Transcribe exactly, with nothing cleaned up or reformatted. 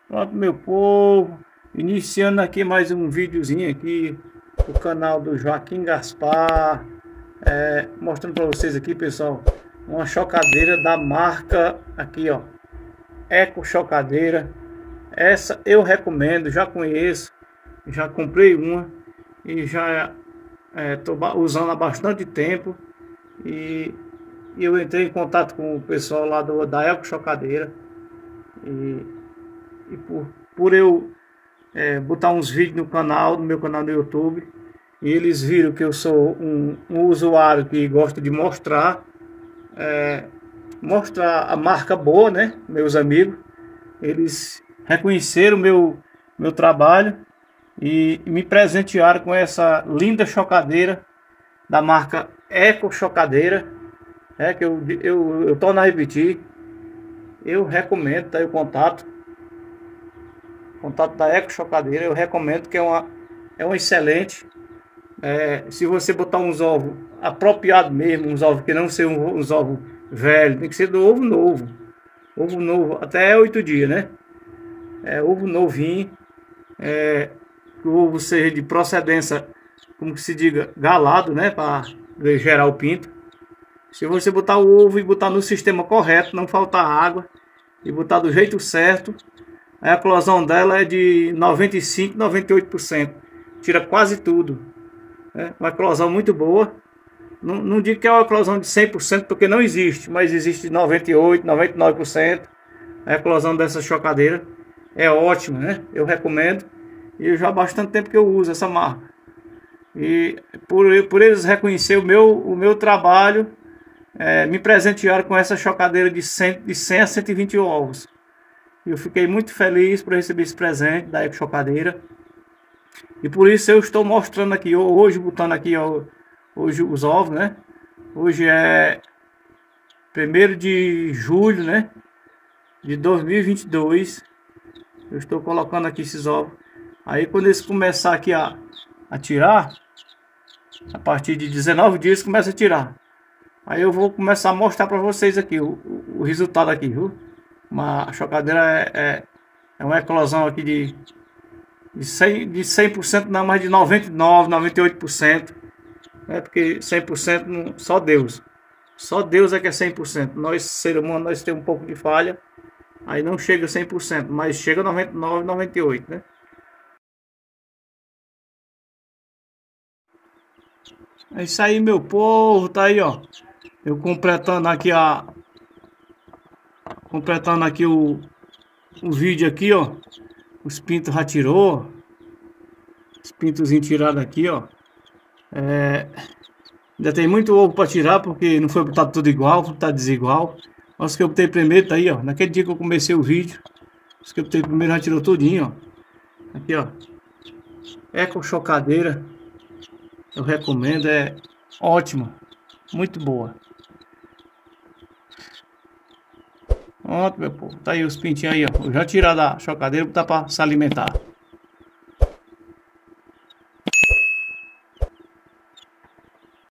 Pronto, meu povo, iniciando aqui mais um videozinho aqui do canal do Joaquim Gaspar, é, mostrando para vocês aqui, pessoal, uma chocadeira da marca aqui, ó, Eco Chocadeira. Essa eu recomendo, já conheço, já comprei uma e já estou é, usando há bastante tempo. E, e eu entrei em contato com o pessoal lá do, da Eco Chocadeira e E por, por eu é, botar uns vídeos no canal, no meu canal do YouTube, e eles viram que eu sou um, um usuário que gosta de mostrar, é, mostrar a marca boa, né? Meus amigos, eles reconheceram o meu, meu trabalho e, e me presentearam com essa linda chocadeira da marca Eco Chocadeira, é, que eu, eu, eu torno a repetir, eu recomendo, tá aí o contato. Contato da Eco Chocadeira, eu recomendo, que é uma, é uma excelente. É, se você botar uns ovos apropriados mesmo, uns ovos que não sejam uns ovos velhos, tem que ser do ovo novo. Ovo novo, até oito dias, né? É, ovo novinho, é, que o ovo seja de procedência, como que se diga, galado, né? Para gerar o pinto. Se você botar o ovo e botar no sistema correto, não faltar água, e botar do jeito certo, a eclosão dela é de noventa e cinco, noventa e oito por cento. Tira quase tudo. É uma eclosão muito boa. Não, não digo que é uma eclosão de cem por cento, porque não existe, mas existe noventa e oito por cento, noventa e nove por cento. A eclosão dessa chocadeira é ótima, né? Eu recomendo. E já há bastante tempo que eu uso essa marca. E por, por eles reconhecer o meu, o meu trabalho, é, me presentearam com essa chocadeira de cem, de cem a cento e vinte ovos. Eu fiquei muito feliz por receber esse presente da Eco Chocadeira. E por isso eu estou mostrando aqui, hoje, botando aqui ó, hoje os ovos, né? Hoje é primeiro de julho, né? De dois mil e vinte e dois. Eu estou colocando aqui esses ovos. Aí quando eles começar aqui a, a tirar, a partir de dezenove dias começa a tirar. Aí eu vou começar a mostrar para vocês aqui o, o, o resultado aqui, viu? Uma chocadeira é, é, é uma eclosão aqui de, de, cem, de cem por cento, não, mais de noventa e nove por cento, noventa e oito por cento. É porque cem por cento não, só Deus. Só Deus é que é cem por cento. Nós, seres humanos, nós temos um pouco de falha. Aí não chega a cem por cento, mas chega a noventa e nove por cento, noventa e oito por cento, né? É isso aí, meu povo. Tá aí, ó. Eu completando aqui a... Completando aqui o, o vídeo aqui, ó. Os pintos já tirou. Os pintos tirados aqui, ó. É, ainda tem muito ovo para tirar, porque não foi botado tudo igual, tá desigual. Os que eu botei primeiro, tá aí, ó. Naquele dia que eu comecei o vídeo, os que eu botei primeiro já tirou tudinho, ó. Aqui, ó. Eco Chocadeira. Eu recomendo, é ótima. Muito boa. Pronto, meu povo. Tá aí os pintinhos aí, ó. Eu já tirar da chocadeira, botar para se alimentar.